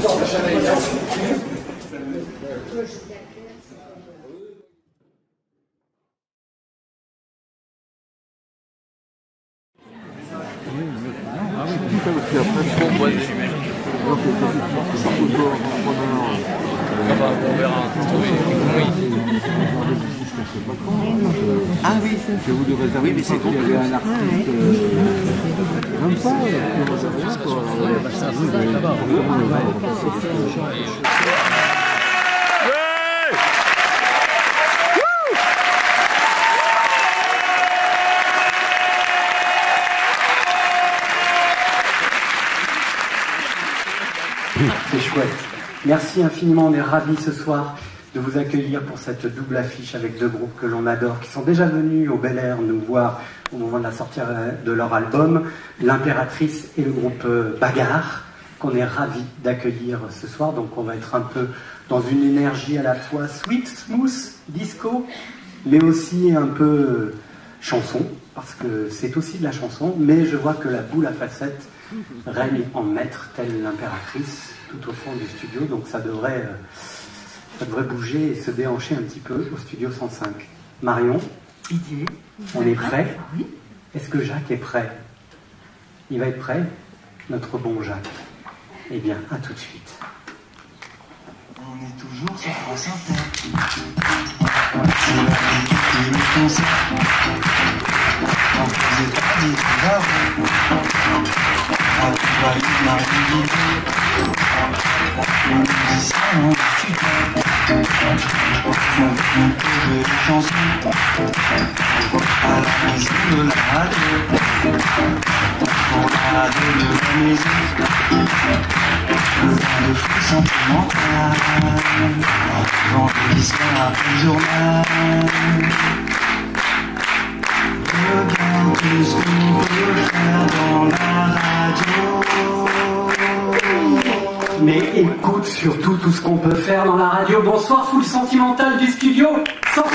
Ah oui, je voulais réserver. Oui, mais c'est compliqué. Il y avait un artiste. Même pas. C'est chouette. Merci infiniment, on est ravis ce soir de vous accueillir pour cette double affiche avec deux groupes que l'on adore, qui sont déjà venus au Bel Air nous voir au moment de la sortie de leur album, l'Impératrice et le groupe Bagarre, qu'on est ravis d'accueillir ce soir. Donc on va être un peu dans une énergie à la fois sweet, smooth, disco, mais aussi un peu chanson, parce que c'est aussi de la chanson, mais je vois que la boule à facettes règne en maître, telle l'Impératrice, tout au fond du studio, donc ça devrait bouger et se déhancher un petit peu au studio 105. Marion, Didier, on est prêt? Oui. Est-ce que Jacques est prêt? Il va être prêt, notre bon Jacques. Eh bien, à tout de suite. On est toujours sur France Inter. C'est la vie qui nous concerne. On faisait pas des travaux. À Dubaï, Marie-Lise. Les musiciens ont du studio. On veut jouer des chansons. À la maison de la radio. Pour la radio de la maison. Le vent de fou sentimental. Vendredi soir après le journal. Regarde tout ce qu'on peut faire dans la radio. Mais écoute surtout tout ce qu'on peut faire dans la radio. Bonsoir, foule sentimentale du studio 105.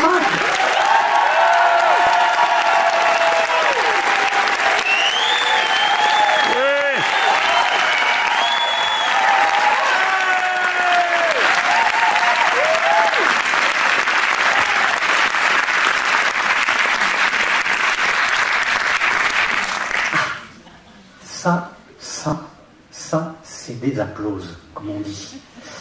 Ça, c'est des applauses, comme on dit.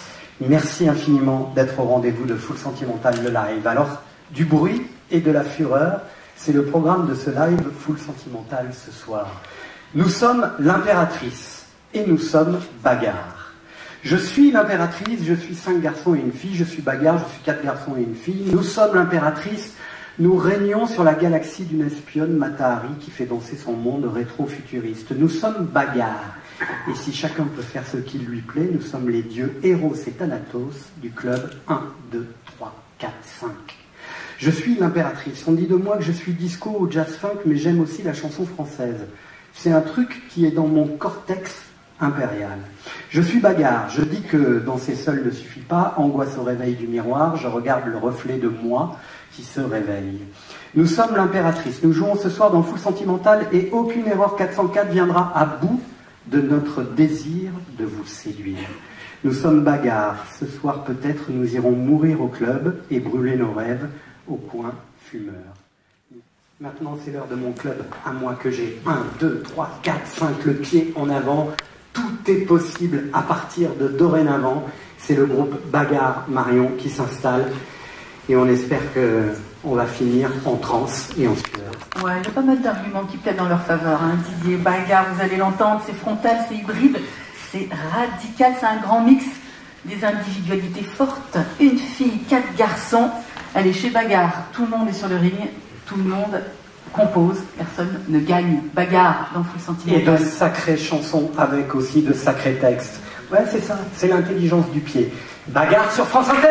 Merci infiniment d'être au rendez-vous de Foule Sentimentale le live. Alors, du bruit et de la fureur, c'est le programme de ce live Foule Sentimentale ce soir. Nous sommes l'Impératrice et nous sommes Bagarre. Je suis l'Impératrice, je suis 5 garçons et une fille, je suis Bagarre, je suis 4 garçons et une fille. Nous sommes l'Impératrice. Nous régnons sur la galaxie d'une espionne Mata Hari qui fait danser son monde rétro-futuriste. Nous sommes Bagarre. Et si chacun peut faire ce qui lui plaît, nous sommes les dieux Eros et Thanatos du club 1, 2, 3, 4, 5. Je suis l'Impératrice. On dit de moi que je suis disco ou jazz funk, mais j'aime aussi la chanson française. C'est un truc qui est dans mon cortex impérial. Je suis Bagarre. Je dis que danser seul ne suffit pas. Angoisse au réveil du miroir. Je regarde le reflet de moi qui se réveille. Nous sommes l'Impératrice. Nous jouons ce soir dans Foule Sentimentale et aucune erreur 404 viendra à bout de notre désir de vous séduire. Nous sommes Bagarre. Ce soir, peut-être, nous irons mourir au club et brûler nos rêves au coin fumeur. Maintenant, c'est l'heure de mon club, à moi que j'ai 1, 2, 3, 4, 5, le pied en avant. Tout est possible à partir de dorénavant. C'est le groupe Bagarre Marion qui s'installe et on espère qu'on va finir en transe et en sueur. Ouais, il y a pas mal d'arguments qui plaident dans leur faveur. Hein. Didier, Bagarre, vous allez l'entendre, c'est frontal, c'est hybride, c'est radical, c'est un grand mix. Des individualités fortes, une fille, 4 garçons. Allez, chez Bagarre, tout le monde est sur le ring, tout le monde compose, personne ne gagne. Bagarre dans Foule Sentimentale. Et de sacrées chansons avec aussi de sacrés textes. Ouais, c'est ça, c'est l'intelligence du pied. Bagarre sur France Inter.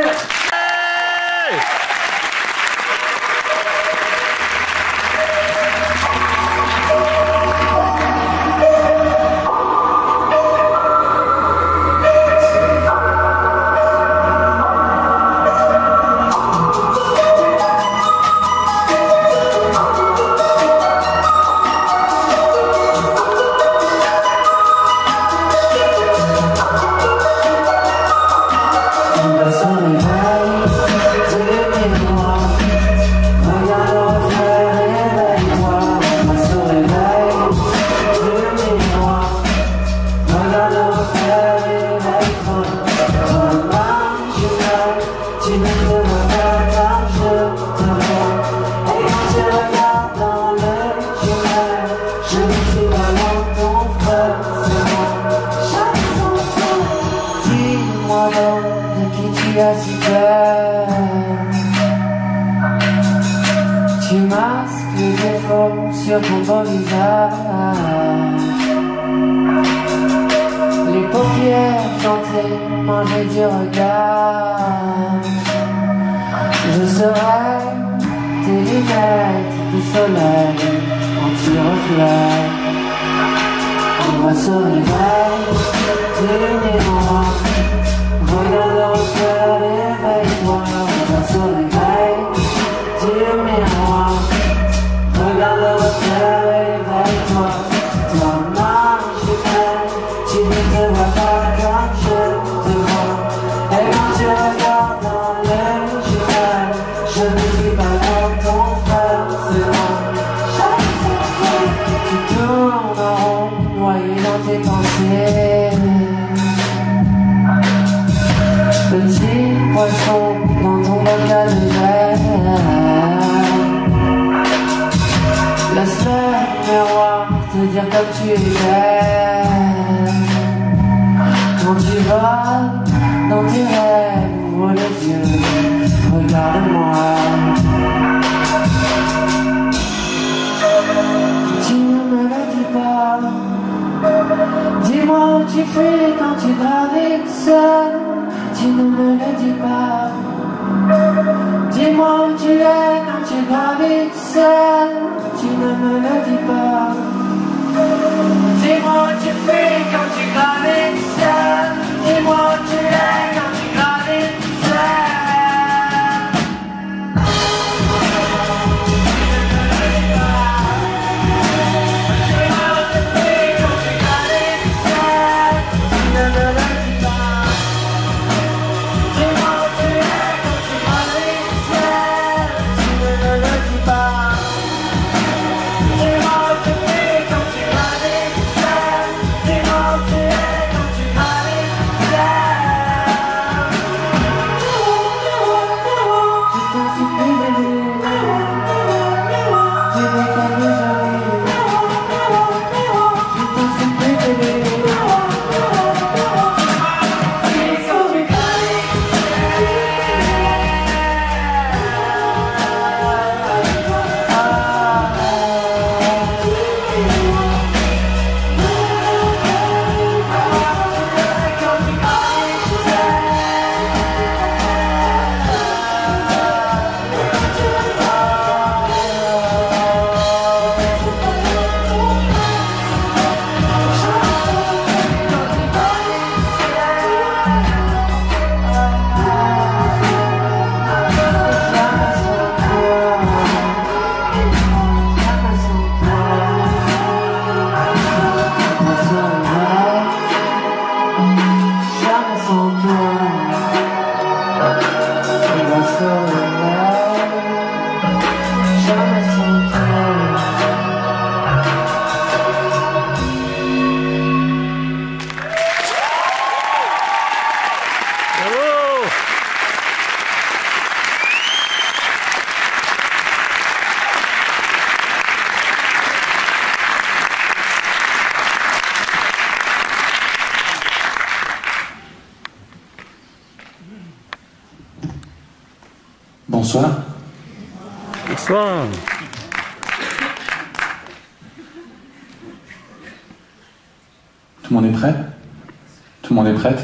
Hey! efficace. Tu masques les défauts sur ton beau visage, les paupières tentées, mangées du regard. Je serai tes lunettes de soleil anti-reflet. On va se réveiller du miroir. Regarde le reflet, réveille-toi. On va se réveiller du miroir. Regarde le reflet, réveille-toi. Toi, ma jumelle, tu ne te vois pas comme je te vois. Et quand tu regardes dans les jumelles, je ne suis pas comme ton frère, c'est moi. Tu tournes en rond, noyé dans tes pensées. Petit poisson dans ton bocal de verre. Laisse-le miroir te dire comme tu es belle. Quand tu vas dans tes rêves, ouvre les yeux, regarde-moi. Tu ne me le dis pas. Dis-moi où tu fuis quand tu gravites seul. Tu ne me le dis pas. Dis-moi où tu es quand tu gravites seul. Tu ne me le dis pas. Dis-moi où tu fuis quand tu gravites seul. Dis-moi où tu es quand tu gravites seul. Bonsoir. Bonsoir. Tout le monde est prêt? Tout le monde est prête?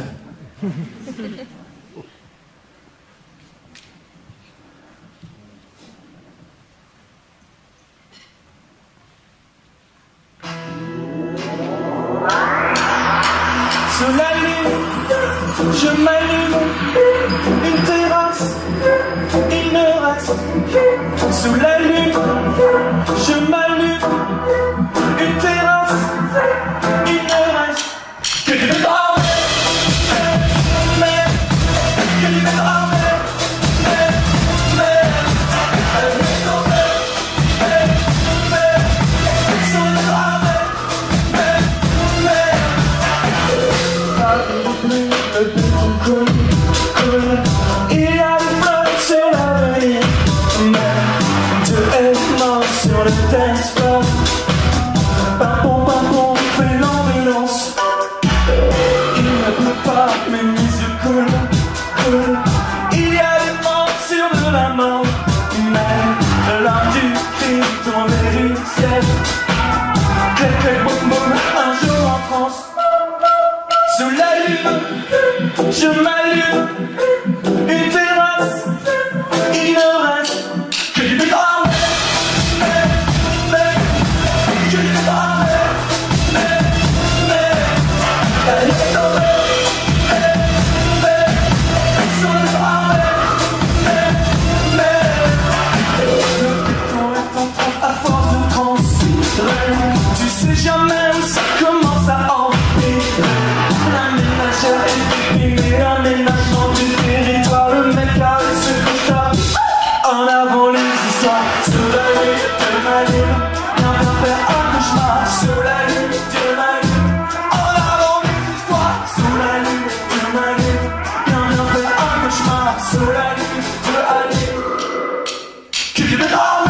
Sous la lune, je m'allume, une terrasse, il ne reste. Sous la lune, je m'allume, une terrasse, il ne reste que du béton, mais, que du béton, il y a des fleurs sur l'avenir, mais Dieu est mort sur je m'allume une terrasse, il ne reste que du béton. Que du béton. Tu sais jamais où ça commence à empirer. La ménagère est déprimée, l'aménagement du territoire. Le mec arrive se couche en avant les histoires. Sous la nuit, Dieu m'allume, viens faire un cauchemar. Sous la nuit, Dieu m'allume, en avant les histoires. Sous la nuit, Dieu m'allume, viens faire un cauchemar. Sous la nuit, Dieu allume, que Dieu me dorme.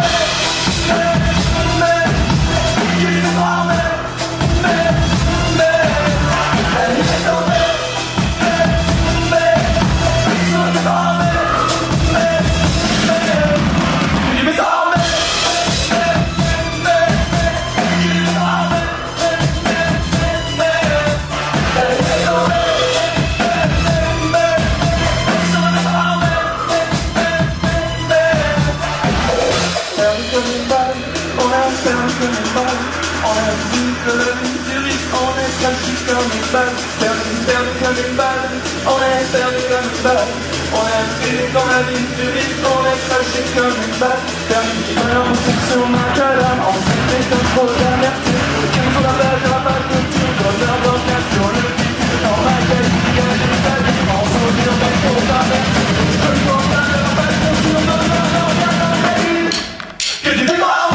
Perdu comme une balle, on est perdu comme une balle. On est pris dans la vie du risque, on est craché comme une balle. Perdu qui meurt, on sait sur ma calame, on sait que c'est un trop d'amertume. Qu'il faut la base, la balle de tout, comme un vocal sur le vide. Dans ma tête, il y a des salles, on s'en vient, mais trop d'amertume. Je ne pense pas de la balle de tout, non, non, non, non, non, non. Que du démon.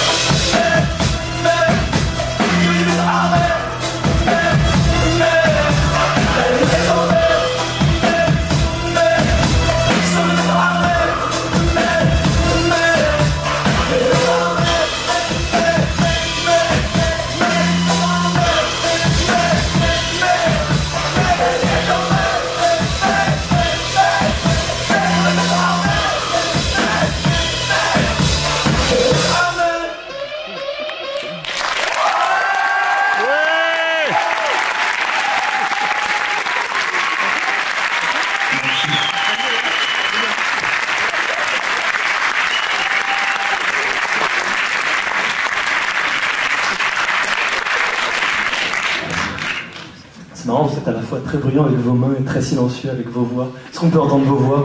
C'est marrant, vous êtes à la fois très brillant avec vos mains et très silencieux avec vos voix. Est-ce qu'on peut entendre vos voix?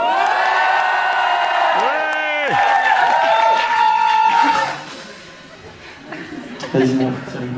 Vas-y, mon frère.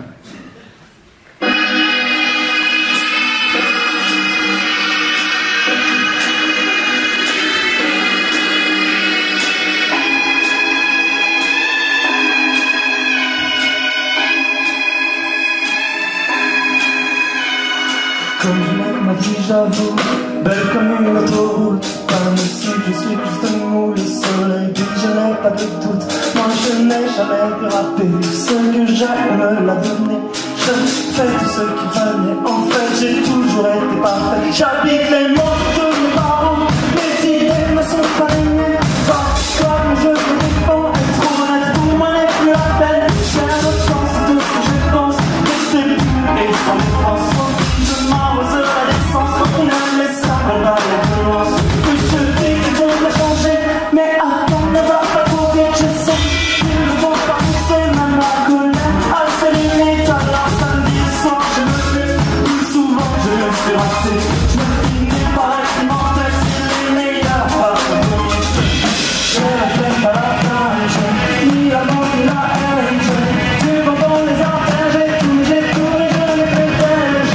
Comme je mène ma vie, j'avoue, belle comme une autoroute. Comme ici, je suis juste un mou, le soleil brille, je n'ai pas de doute. Moi, je n'ai jamais gratté ce que j'aime me l'a donné. Je fais tout ce qui va bien, en fait, j'ai toujours été parfait. J'habite les mots de mes parents, mes idées ne sont pas les miennes. Comme je me défends, être honnête pour moi n'est plus la peine. J'ai un autre sens, c'est tout ce que je pense, mais c'est plus et sans défense. M'arrose la naissance, on a laissé ça dans la violence. Que je dis qu'ils vont la changer, mais attends, ne va pas trop vite. Je sais qu'ils ne vont pas pousser, même la colère à ses limites. Alors samedi soir, je me fais plus souvent, je me suis raté. Je me finis par être immortel, c'est les meilleurs. Je ne fais pas la fin, ni la mort ni la haine. Du vent dans les artères, j'ai tout, et je ne fais pas.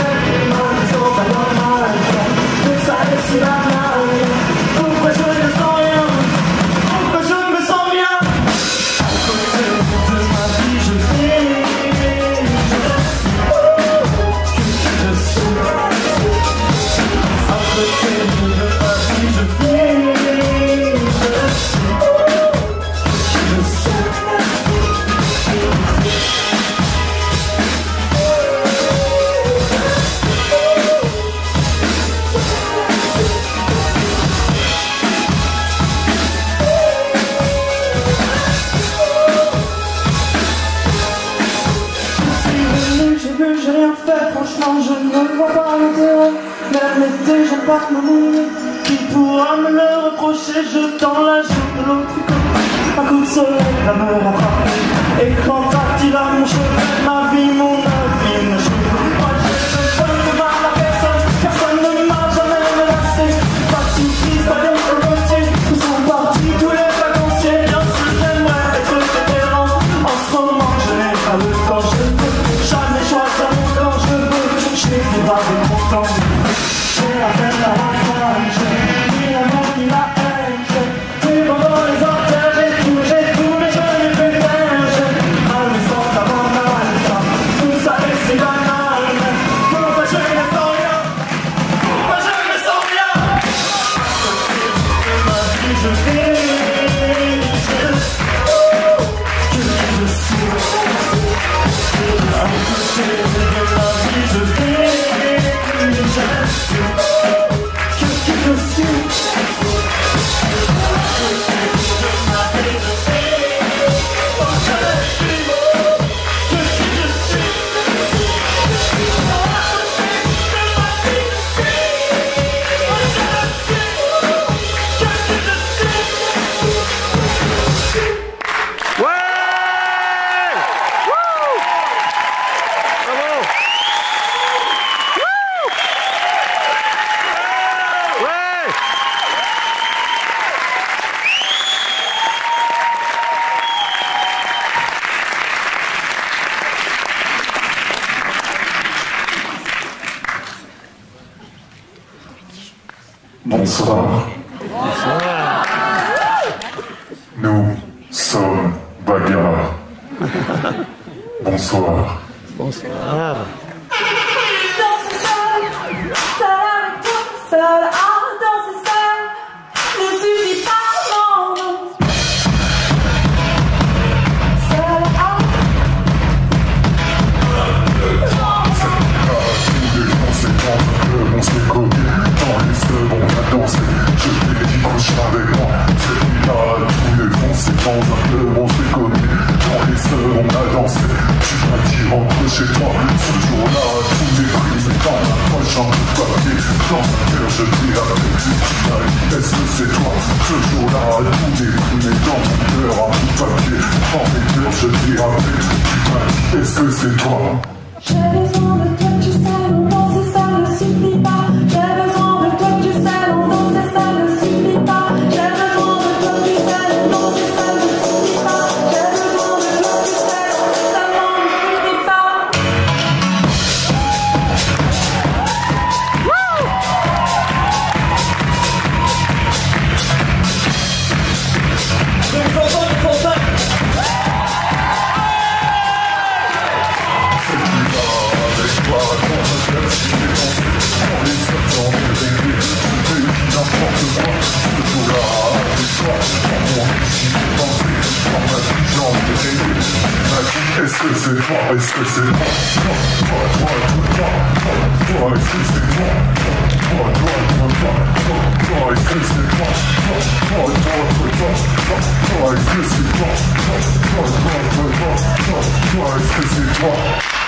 C'est la main. Pourquoi je ne sens rien? Pourquoi je me sens bien? À côté de ma vie, je fais, je suis, que je suis. l'été, j'aime pas me mouiller. Qui pourra me le reprocher? Je tends la joue de l'autre côté. Un coup de soleil va me rattraper. Écran tactile à mon chevet, ma vie, mon avis, mon cheveux. Moi j'ai besoin de mal à personne, personne ne m'a jamais menacé. Pas de surprise, pas d'incompatible. Où sont partis tous les vacanciers? Bien sûr j'aimerais être vétéran. En ce moment je n'ai pas le temps, je peux jamais choisir mon camp, je veux. Je vais vivre avec mon temps. J'ai la peine à la fin, ni l'amour ni la haine. J'ai pendant les artères, j'ai tout, mais je n'ai plus rien. J'ai mal mais sans savoir mal. Tout ça et c'est banal. Pourquoi je ne sens rien? Pourquoi je ne sens rien? De ma vie je vis, je suis. À côté de la vie je vis. Bonsoir. Nous sommes bagarres. Bonsoir. Bonsoir. Chez toi, ce jour-là, tout est pris dans ma poche en papier, dans mon cœur je t'ai appelé. Tu m'as dit, est-ce que c'est toi? Ce jour-là, tout est pris dans mon cœur en papier, dans mes cœurs je t'ai appelé. Tu m'as dit, est-ce que c'est toi? J'ai besoin de toi, tu sais, non, danser ça ne suffit pas. J'ai besoin de toi, tu sais, non, danser ça ne suffit pas. J'ai besoin de toi, tu sais, non, danser ça ne suffit pas. J'ai besoin de toi, tu sais, danser ça ne suffit pas. Est-ce que c'est toi? Est-ce que c'est toi? Toi, est-ce que c'est toi? Toi, est-ce que c'est toi? Toi, est-ce que c'est toi? Toi, est-ce que c'est toi?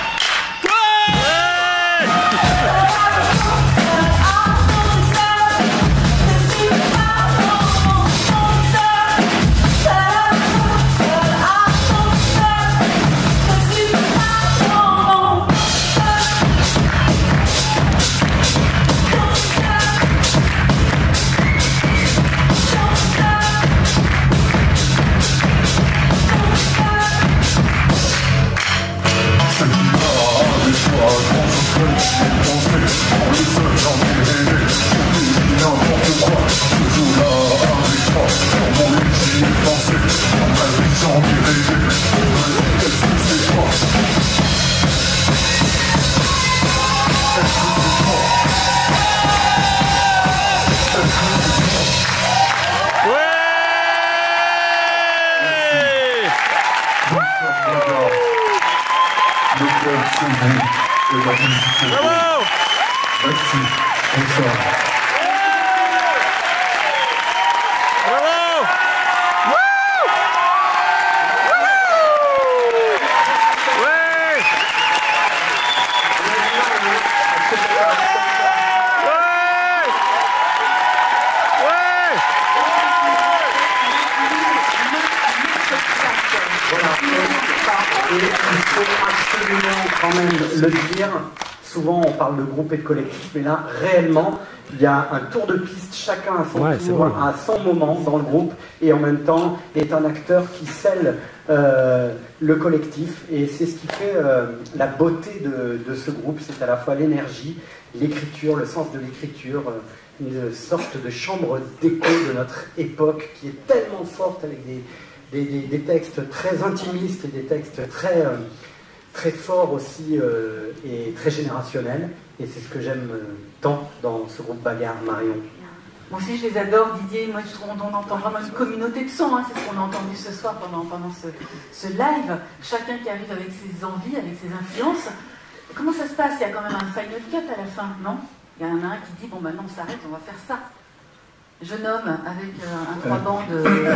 Bravo! Merci. Bonsoir. Bravo! Ouais! absolument quand même le dire. Souvent, on parle de groupe et de collectif, mais là, réellement, il y a un tour de piste, chacun à son tour, à son moment dans le groupe, et en même temps est un acteur qui scelle le collectif, et c'est ce qui fait la beauté de ce groupe, c'est à la fois l'énergie, l'écriture, le sens de l'écriture, une sorte de chambre d'écho de notre époque qui est tellement forte avec des textes très intimistes et des textes très forts aussi et très générationnels. Et c'est ce que j'aime tant dans ce groupe Bagarre, Marion. Moi aussi, je les adore, Didier. Moi, je trouve qu'on entend vraiment une communauté de sons. Hein. C'est ce qu'on a entendu ce soir pendant ce live. Chacun qui arrive avec ses envies, avec ses influences. Comment ça se passe? Il y a quand même un final cut à la fin, non? Il y en a un qui dit, bon, maintenant, on s'arrête, on va faire ça. Jeune homme avec un 3 bandes.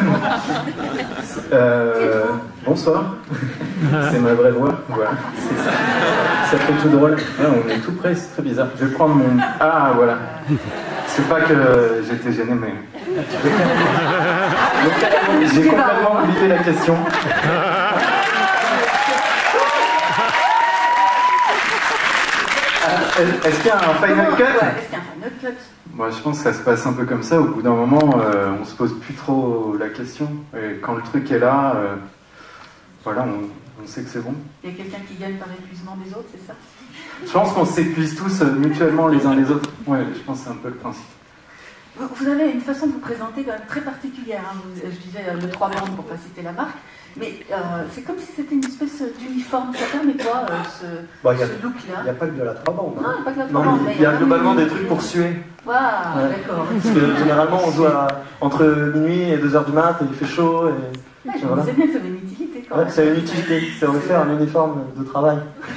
Bonsoir. C'est ma vraie voix. Voilà. Ça fait tout drôle. Ouais, on est tout près, c'est très bizarre. Je vais prendre mon. Ah, voilà. C'est pas que j'étais gêné, mais. J'ai complètement oublié la question. Est-ce qu'il y a un final cut? Est-ce qu'il y a un final cut? Moi, je pense que ça se passe un peu comme ça. Au bout d'un moment, on se pose plus trop la question. Et quand le truc est là, voilà, on sait que c'est bon. Il y a quelqu'un qui gagne par épuisement des autres, c'est ça? Je pense qu'on s'épuise tous mutuellement les uns les autres. Ouais, je pense que c'est un peu le principe. Vous avez une façon de vous présenter quand même très particulière. Hein. Je disais le 3 bandes pour ne pas citer la marque. Mais c'est comme si c'était une espèce d'uniforme. Ça permet quoi, ce look-là? Il n'y a pas que de la 3 bandes. Non, il n'y a pas que de la 3 bandes. Il y a globalement des trucs pour suer. Waouh, ouais. D'accord. Parce que généralement, on joue entre minuit et 2h du mat, et il fait chaud. Et je me disais bien que ça avait une utilité. Ouais, c'est une utilité. Ça aurait fait un uniforme de travail.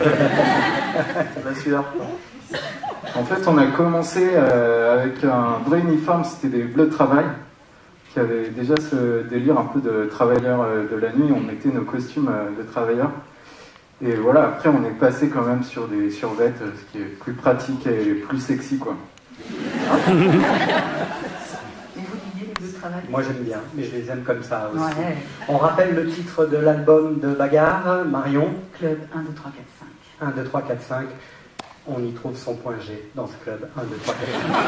La sueur. En fait, on a commencé avec un vrai uniforme, c'était des bleus de travail, qui avaient déjà ce délire un peu de travailleurs de la nuit. On mettait nos costumes de travailleurs. Et voilà, après, on est passé quand même sur des survêtes, ce qui est plus pratique et plus sexy, quoi. Et vous, Didier, les bleus de travail? Moi, j'aime bien, mais je les aime comme ça aussi. Ouais. On rappelle le titre de l'album de Bagarre, Marion. Club 1, 2, 3, 4, 5. 1, 2, 3, 4, 5. On y trouve son point G dans ce club. 1, 2, 3,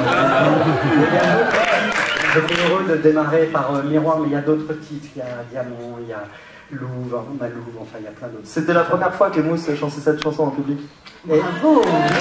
4, 5. J'étais heureux de démarrer par Miroir, mais il y a d'autres titres. Il y a Diamant, il y a Louvre, Malouvre, enfin il y a plein d'autres. C'était la première fois que Mousse chantait cette chanson en public. Et... Bravo.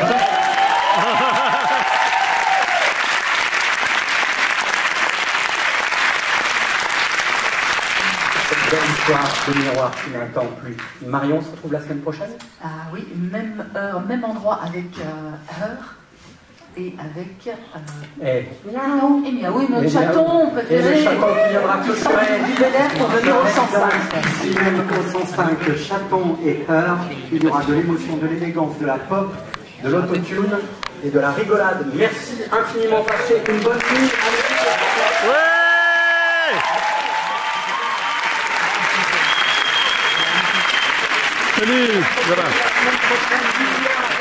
Histoire de Miroir qui n'attend plus. Marion se retrouve la semaine prochaine? Ah oui, même heure, même endroit avec heure et avec. Miaou. Et miaou, oui, notre chaton préféré. Et le chaton qui viendra clôturer du Bel Air pour venir au 105. Ici même au 105, chaton et heure. Il y aura de l'émotion, de l'élégance, de la pop, de l'autotune et de la rigolade. Merci infiniment, passez une bonne nuit. Salut, voilà.